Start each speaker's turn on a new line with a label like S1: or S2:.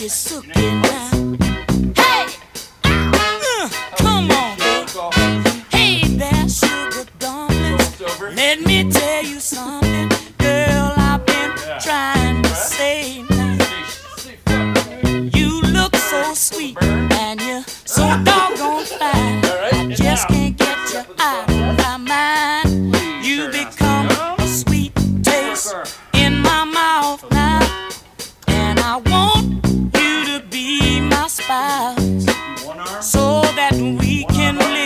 S1: sookie, sookie now. Hey! Come on, baby. Hey there, sugar darling. Let me tell you something, girl, I've been trying to say now. You look so sweet and you're so doggone fine. I just can't get you out of my mind. You become a sweet taste in my mouth now, and I want you to be my spouse so that we can live